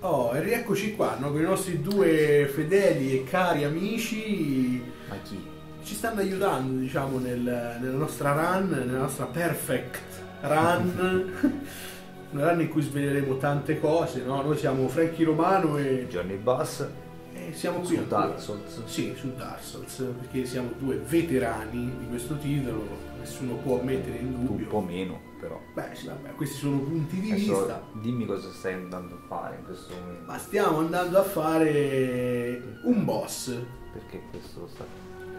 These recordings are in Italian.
Oh, e rieccoci qua, no? Con i nostri due fedeli e cari amici. Ma chi? Ci stanno aiutando, diciamo, nella nostra run, nella nostra perfect run. Una run in cui sveleremo tante cose, no? Noi siamo Frankie Romano e Johnny Bass. siamo qui Su ancora. Dark Souls. Sì, su Dark Souls, perché siamo due veterani di questo titolo, nessuno può mettere in Tu dubbio. un po' meno, però. Beh, sì, vabbè, questi sono punti di Adesso vista. dimmi cosa stai andando a fare in questo momento. Ma stiamo andando a fare un boss. Perché questo lo sta...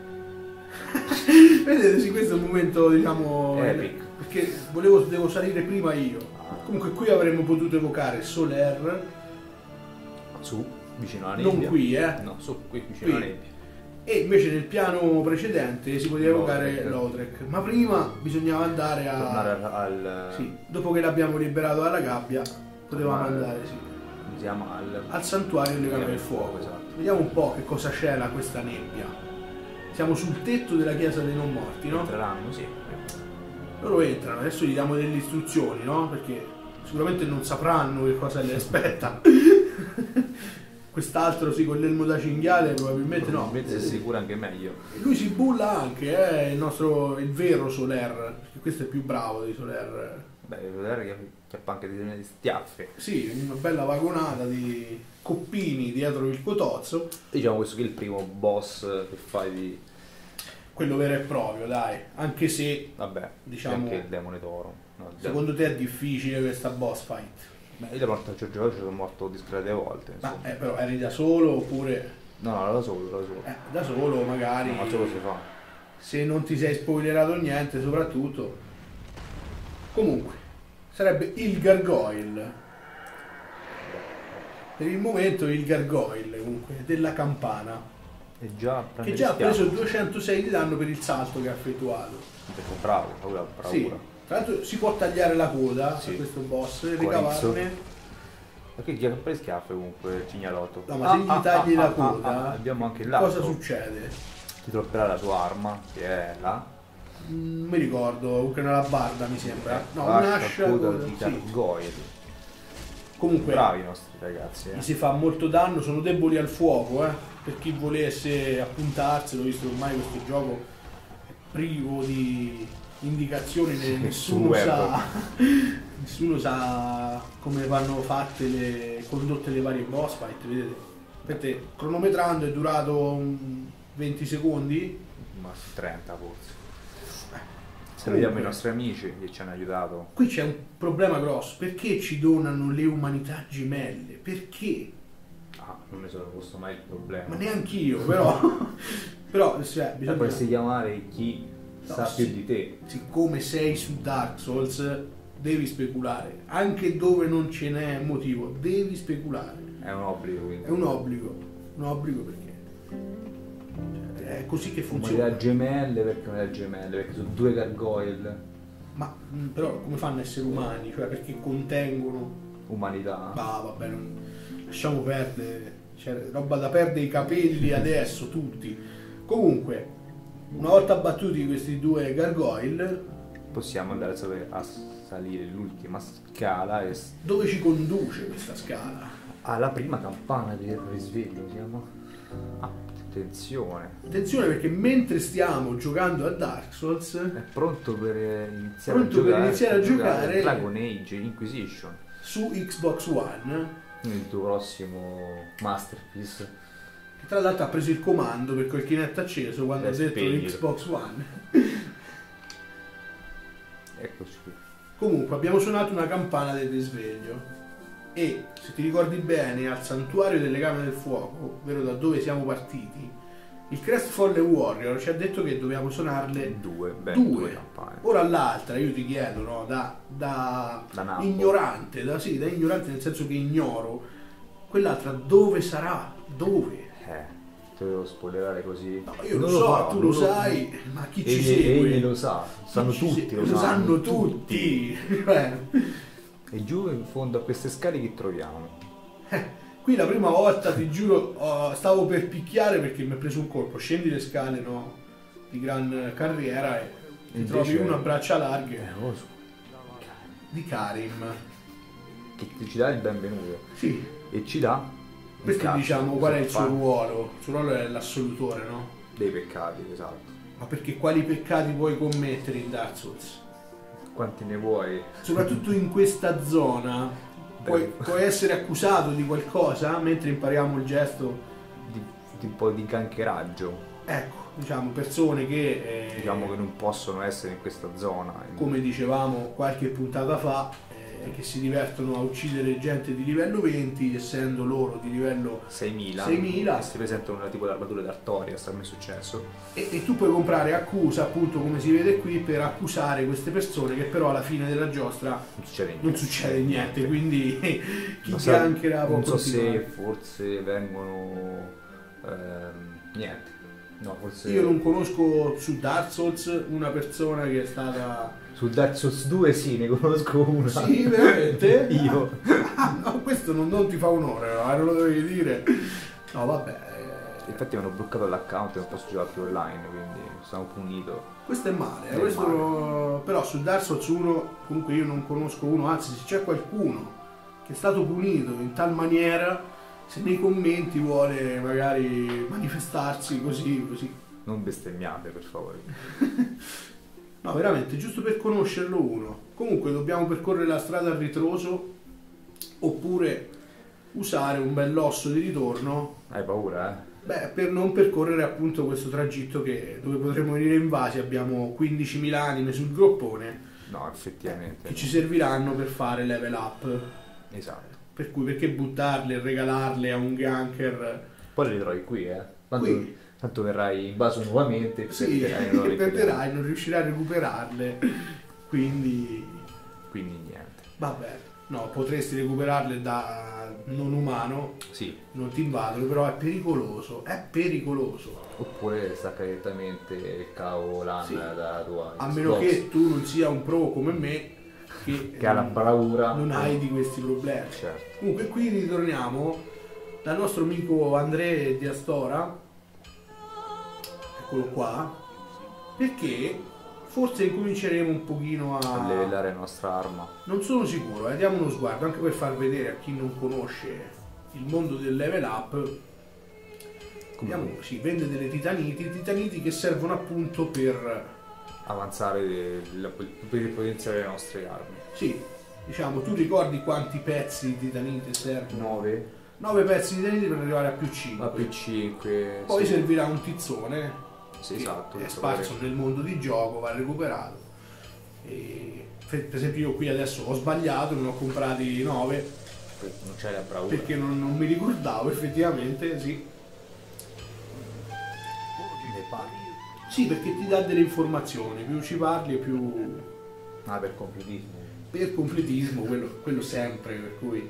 Vedete, sì, questo è un momento, diciamo, Epic. perché devo salire prima io. Comunque qui avremmo potuto evocare Soler, Su, vicino alla nebbia. non qui, No, su, qui vicino Qui. alla nebbia. e invece nel piano precedente si poteva evocare Lothric. Lothric. Ma prima bisognava andare a... Tornare al... Sì, dopo che l'abbiamo liberato dalla gabbia, potevamo Tornare- andare, sì, come si chiama? al santuario delle Camere del Fuoco. Esatto. Vediamo un po' che cosa c'è là questa nebbia. Siamo sul tetto della chiesa dei non morti, no? Entreranno, sì. Loro entrano, adesso gli diamo delle istruzioni, no? Perché sicuramente non sapranno che cosa li aspetta. Quest'altro sì, con l'elmo da cinghiale probabilmente no. Probabilmente si assicura anche meglio. Lui si bulla anche, il vero Soler, perché questo è più bravo di Soler. Beh, devo vedere che chiappa anche di stiaffe. Sì, una bella vagonata di coppini dietro il cotozzo, Diciamo questo che è il primo boss che fai di... quello vero e proprio, dai. Anche se, Vabbè, diciamo, anche il demone toro. No, il secondo te è difficile questa boss fight? Beh, io da parte ci ho giocato, ci sono morto discrete volte. Ma Insomma. però eri da solo oppure... No, da solo, da solo. Da solo magari... No, ma solo si fa. Se non ti sei spoilerato niente, soprattutto. Comunque, sarebbe il Gargoyle. Per il momento il Gargoyle, comunque, della campana, E già che già ha preso 206 di danno per il salto che ha effettuato. Perché bravo, bravura. Sì. Tra l'altro si può tagliare la coda Sì. a questo boss e Corizzo. ricavarne. Perché chi ha preso schiaffe comunque il cignalotto? No, ma se gli tagli la coda, abbiamo anche l'arco. cosa succede? Ti tropperà la sua arma, che è là. Non mi ricordo, comunque una labarda mi sembra. No, Lascia un'ascia. coda coda, di sì. Gargoyle. Comunque Bravi i nostri ragazzi. gli si fa molto danno, sono deboli al fuoco, per chi volesse appuntarselo, visto che ormai questo gioco è privo di indicazioni, Sì, nessuno sul sa, nessuno sa come vanno fatte condotte le varie boss fight, vedete? Vedete, cronometrando è durato 20 secondi. Ma 30 forse. Se Comunque, vediamo i nostri amici che ci hanno aiutato. qui c'è un problema grosso, perché ci donano le umanità gemelle? Perché? Ah, non ne sono posto mai il problema. Ma neanche io, però. Però Bisogna... bisogna. Potresti chiamare chi No, sa sì. più di te. Siccome sei su Dark Souls, devi speculare. Anche dove non ce n'è motivo, devi speculare. È un obbligo, quindi. È un obbligo. Un obbligo perché. Cioè, è così che funziona. Umanità gemelle, perché umanità gemelle? Perché sono due gargoyle. Ma però come fanno a essere umani? Cioè perché contengono. Umanità. Bah, vabbè, lasciamo perdere. C'è roba da perdere i capelli adesso, tutti. Comunque, una volta battuti questi due gargoyle, Possiamo andare a salire l'ultima scala e... dove ci conduce questa scala? alla prima campana del risveglio, siamo... Attenzione. Attenzione perché mentre stiamo giocando a Dark Souls, È pronto per iniziare Pronto per iniziare a giocare. Dragon Age Inquisition. su Xbox One, Il tuo prossimo masterpiece. che tra l'altro ha preso il comando per quel Kinect acceso quando ha detto Spegnilo. Xbox One. Eccoci qui. Comunque abbiamo suonato una campana del risveglio e se ti ricordi bene al santuario delle Camere del Fuoco, ovvero da dove siamo partiti, il Crestfallen Warrior ci ha detto che dobbiamo suonarle Due due. campane. Ora all'altra io ti chiedo, no, da nabbo. ignorante, da ignorante nel senso che ignoro, quell'altra dove sarà? Dove? Te devo spoilerare così. No, io lo Non so, farò, tu lo non sai, ma chi ci Egli, segue? egli lo sa, sanno Chi ci tutti, segue? lo sanno tutti. E giù in fondo a queste scale che troviamo? Qui la prima volta, ti giuro, stavo per picchiare perché mi ha preso un colpo. Scendi le scale, no, di gran carriera e ti Invece- trovi una braccia larghe Lo so. di Karim. che ci dà il benvenuto Sì, e ci dà un perché cazzo, diciamo qual è il suo fa ruolo? Il suo ruolo è l'assolutore, no? dei peccati, esatto. Ma perché quali peccati puoi commettere in Dark Souls? Quanti ne vuoi? Soprattutto in questa zona puoi essere accusato di qualcosa mentre impariamo il gesto. Di un po' di gancheraggio. Ecco, diciamo persone che Diciamo che non possono essere in questa zona. come dicevamo qualche puntata fa, che si divertono a uccidere gente di livello 20 essendo loro di livello 6.000 6.000. e si presentano una tipo l'armatura d'Artoria, sta mai successo. e tu puoi comprare accusa, appunto come si vede qui, per accusare queste persone, che però alla fine della giostra Non succede niente. quindi chi Non so- gancherà può non so se continuare. forse vengono niente. No, forse Io non conosco su Dark Souls una persona che è stata... su Dark Souls 2 sì, ne conosco una. Sì, veramente? Io. Ah, no, questo non ti fa onore, no? Non lo dovevi dire. No, vabbè. Infatti mi hanno bloccato l'account e non posso giocare più online, quindi sono punito. Questo è male, È questo... però su Dark Souls 1 comunque io non conosco uno, anzi se c'è qualcuno che è stato punito in tal maniera, se nei commenti vuole magari manifestarsi così. Non bestemmiate, per favore. No, veramente, giusto per conoscerlo uno. Comunque dobbiamo percorrere la strada a ritroso oppure usare un bell'osso di ritorno. Hai paura, eh? Beh, per non percorrere appunto questo tragitto dove potremo venire invasi. Abbiamo 15.000 anime sul groppone No, effettivamente. che ci serviranno per fare level up. Esatto. Per cui perché buttarle e regalarle a un ganker? Poi le ritrovi qui, eh? Qui. Tanto verrai invaso nuovamente e Sì, perderai, non riuscirai a recuperarle. Quindi, Quindi niente. vabbè, no, potresti recuperarle da non umano, Sì. non ti invadono, però è pericoloso. È pericoloso. Oppure stacca direttamente il cavo LAN Sì. dalla tua A meno Xbox, che tu non sia un pro come me, che ha la bravura. non hai di questi problemi. Certo. Comunque qui ritorniamo dal nostro amico Andrea di Astora, eccolo qua, perché forse incominceremo un pochino A livellare la nostra arma. Non sono sicuro, diamo uno sguardo anche per far vedere a chi non conosce il mondo del level up. Vediamo, si vende delle titaniti che servono appunto per Avanzare per potenziare le nostre armi. sì, diciamo, tu ricordi quanti pezzi di titanite servono? 9 9 pezzi di titanite per arrivare a più 5. a più 5. Poi sì. servirà un tizzone Sì, che esatto. è sparso nel mondo di gioco, va recuperato. E, per esempio io qui adesso ho sbagliato, ne ho comprati 9 Non c'è la bravura. perché non mi ricordavo effettivamente, sì. Ne parli. Sì, perché ti dà delle informazioni, più ci parli e più Ah, per completismo. per completismo, quello sempre, per cui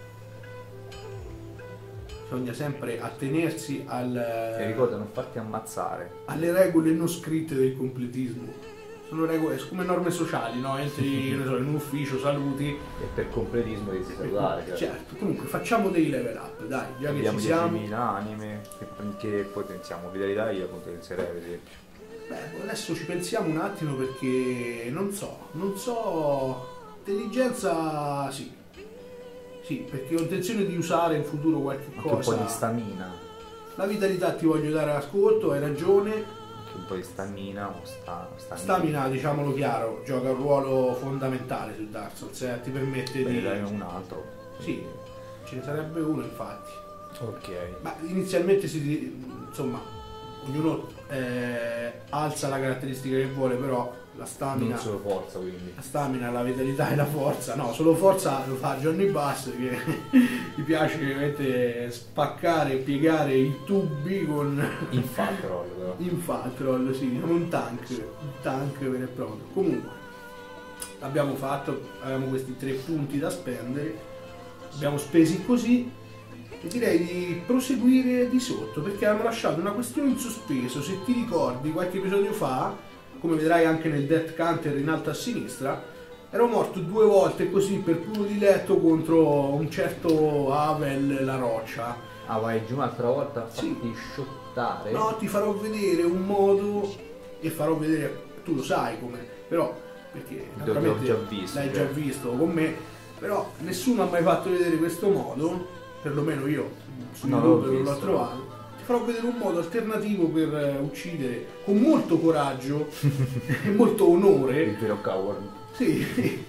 bisogna sempre attenersi E ricorda non farti ammazzare. alle regole non scritte del completismo. Sono regole, come norme sociali, no? Entri che ne so, in un ufficio, saluti. E per completismo devi salutare. Certo, comunque facciamo dei level up, dai, già che Abbiamo ci siamo. 10.000 anime che potenziamo. Vitalità io potenzierei ad esempio. Beh, adesso ci pensiamo un attimo perché non so, intelligenza sì. Sì, perché ho intenzione di usare in futuro qualche Anche un po' cosa. di stamina. La vitalità ti voglio dare ascolto, hai ragione. Anche un po' di stamina o Stamina, diciamolo chiaro, gioca un ruolo fondamentale su Dark Souls, ti permette Beh, di... dai un altro. Sì, ce ne sarebbe uno infatti. Ok. Ma inizialmente insomma, ognuno alza la caratteristica che vuole, però la stamina... Non solo forza quindi. La stamina, la vitalità e la forza, no, solo forza lo fa Johnny Bass che gli piace ovviamente spaccare e piegare i tubi con Infatti però. Infaltrol, sì, diciamo un tank vero e proprio. Comunque, l'abbiamo fatto, avevamo questi 3 punti da spendere, abbiamo spesi così e direi di proseguire di sotto perché hanno lasciato una questione in sospeso. Se ti ricordi qualche episodio fa, come vedrai anche nel Death Counter in alto a sinistra, ero morto 2 volte così per puro diletto contro un certo Havel la roccia. Ah, vai giù un'altra volta a Sì. farti shottare? No, ti farò vedere un modo e farò vedere, tu lo sai come, però perché L'ho già visto, l'hai cioè. già visto con me, Però nessuno ha mai fatto vedere questo modo, perlomeno io su No, YouTube l'ho non l'ho visto. trovato. Ti farò vedere un modo alternativo per uccidere con molto coraggio e molto onore. Il vero coward. Sì.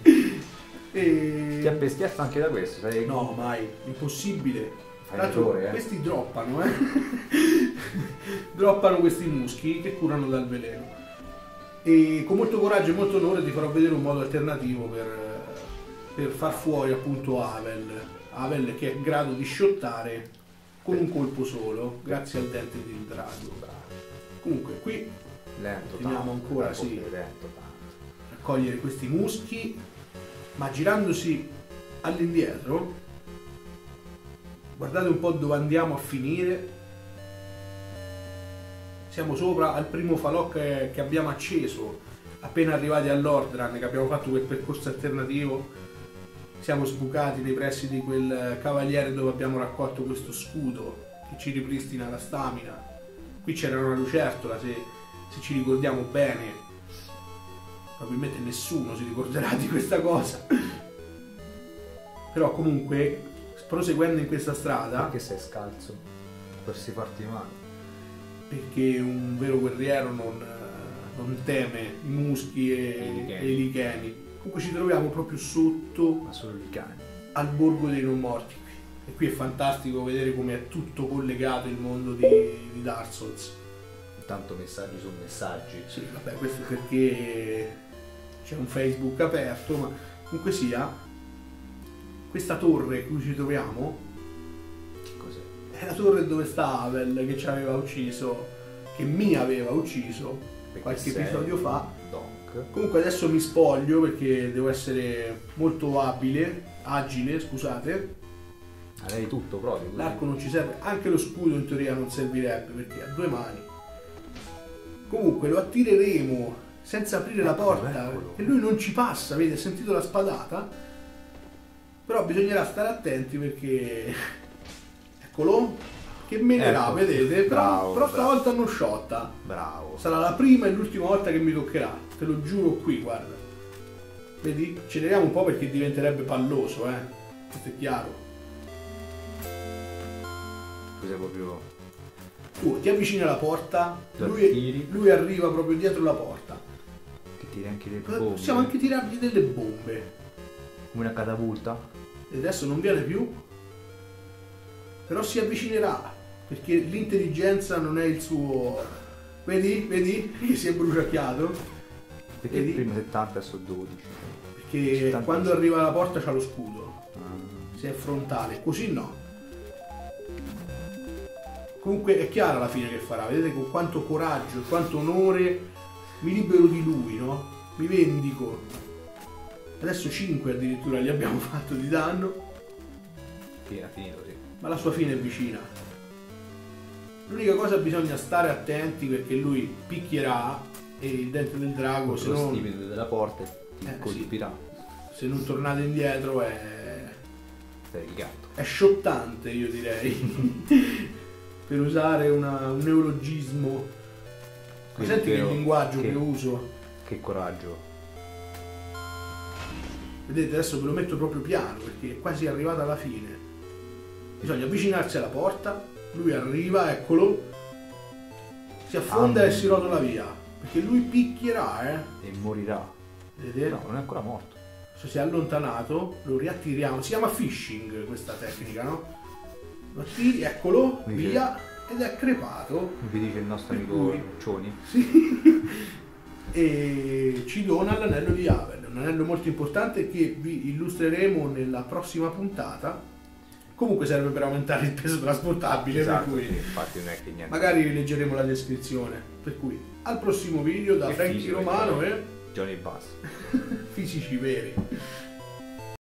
Ti E... appestiato anche da questo, sai? No, mai, impossibile. Fai Tra l'altro, errore, questi droppano, droppano questi muschi che curano dal veleno. E con molto coraggio e molto onore ti farò vedere un modo alternativo per far fuori appunto Havel che è in grado di shottare con un colpo solo, grazie al dente del drago. Comunque qui Lento, Teniamo tanto, ancora, un po' sì. più lento, tanto. raccogliere questi muschi, ma girandosi all'indietro, guardate un po' dove andiamo a finire. Siamo sopra al primo falò che abbiamo acceso appena arrivati all'Ordran, che abbiamo fatto quel percorso alternativo. Siamo sbucati nei pressi di quel cavaliere dove abbiamo raccolto questo scudo che ci ripristina la stamina. Qui c'era una lucertola, se ci ricordiamo bene. Probabilmente nessuno si ricorderà di questa cosa. Però comunque, proseguendo in questa strada, Perché sei scalzo? Per si farti male. perché un vero guerriero non teme i muschi e i licheni. Comunque ci troviamo proprio sotto Ma solo i cani. al borgo dei non morti. E qui è fantastico vedere come è tutto collegato il mondo di Dark Souls. Tanto messaggi su messaggi. Sì, vabbè, questo perché c'è un Facebook aperto, ma comunque sia, questa torre in cui ci troviamo Che cos'è? è la torre dove sta Havel, che ci aveva ucciso, che mi aveva ucciso Perché qualche sei episodio fa. Donk. Comunque adesso mi spoglio perché devo essere molto agile, scusate. A lei tutto proprio. quindi. L'arco non ci serve, anche lo scudo in teoria non servirebbe perché ha 2 mani. Comunque lo attireremo senza aprire la porta eccolo. e lui non ci passa, vedi, ha sentito la spadata. Però bisognerà stare attenti perché eccolo che menerà, Ecco. vedete? Bravo, però bravo. stavolta non shotta. Bravo. Sarà la prima e l'ultima volta che mi toccherà, te lo giuro qui, guarda. Vedi? Acceleriamo un po' perché diventerebbe palloso, questo è chiaro. Cos'è proprio. Tu ti avvicini alla porta, Lo tiri. lui arriva proprio dietro la porta. Che tiri anche le Possiamo bombe. anche tirargli delle bombe. Come una catapulta. E adesso non viene più. Però si avvicinerà. Perché l'intelligenza non è il suo. Vedi? Vedi? Che si è bruciacchiato. Perché Vedi? prima 70 e so 12. Perché 70. quando arriva alla porta c'ha lo scudo. Ah. Se è frontale. Così no. Comunque è chiara la fine che farà. Vedete con quanto coraggio e quanto onore mi libero di lui, no? Mi vendico. Adesso 5 addirittura gli abbiamo fatto di danno. Finito, sì. Ma la sua fine è vicina. L'unica cosa bisogna stare attenti perché lui picchierà e il dente del drago, se Lo non, stipite della porta ti sì. colpirà. se non tornate indietro Sei il gatto. è sciottante, io direi. Per usare un neologismo. Quindi Senti che vero linguaggio che- che uso. Che coraggio. Vedete, adesso ve lo metto proprio piano perché è quasi arrivata alla fine. Bisogna avvicinarsi alla porta, lui arriva, eccolo, si affonda e si rotola via. Perché lui picchierà, E morirà. Vedete? No, non è ancora morto. Adesso si è allontanato, lo riattiriamo. Si chiama fishing questa tecnica, no? Lo attiri, eccolo, Dice- via, ed è crepato. Vi dice il nostro Per amico cui- Luccioni. Sì. E ci dona l'anello di Havel, un anello molto importante che vi illustreremo nella prossima puntata. Comunque serve per aumentare il peso trasportabile, Esatto, per sì, cui infatti non è che niente. magari leggeremo la descrizione. Per cui al prossimo video da Che Frankie fisico, Romano e Johnny Bass. fisici veri.